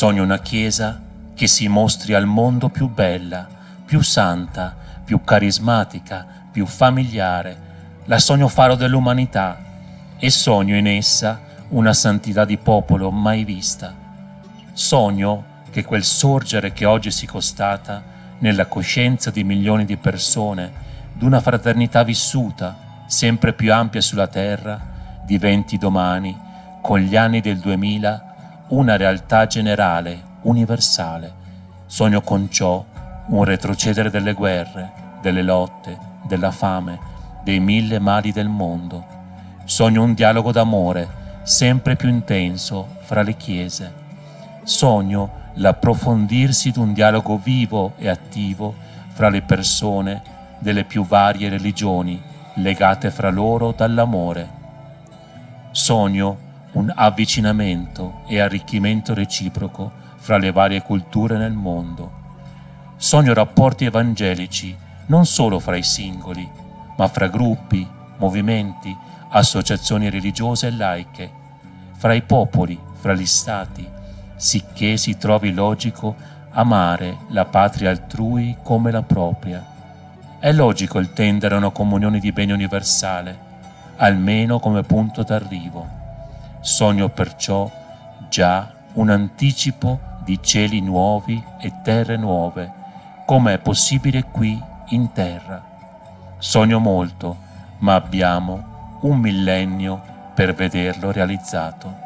Sogno una Chiesa che si mostri al mondo più bella, più santa, più carismatica, più familiare. La sogno faro dell'umanità e sogno in essa una santità di popolo mai vista. Sogno che quel sorgere che oggi si constata nella coscienza di milioni di persone, d'una fraternità vissuta, sempre più ampia sulla terra, diventi domani, con gli anni del 2000, una realtà generale, universale. Sogno con ciò un retrocedere delle guerre, delle lotte, della fame, dei 1000 mali del mondo. Sogno un dialogo d'amore sempre più intenso fra le chiese. Sogno l'approfondirsi di un dialogo vivo e attivo fra le persone delle più varie religioni, legate fra loro dall'amore. Sogno un avvicinamento e arricchimento reciproco fra le varie culture nel mondo. Sogno rapporti evangelici non solo fra i singoli, ma fra gruppi, movimenti, associazioni religiose e laiche, fra i popoli, fra gli stati, sicché si trovi logico amare la patria altrui come la propria. È logico il tendere a una comunione di bene universale, almeno come punto d'arrivo. Sogno perciò già un anticipo di cieli nuovi e terre nuove, come è possibile qui in terra. Sogno molto, ma abbiamo un millennio per vederlo realizzato.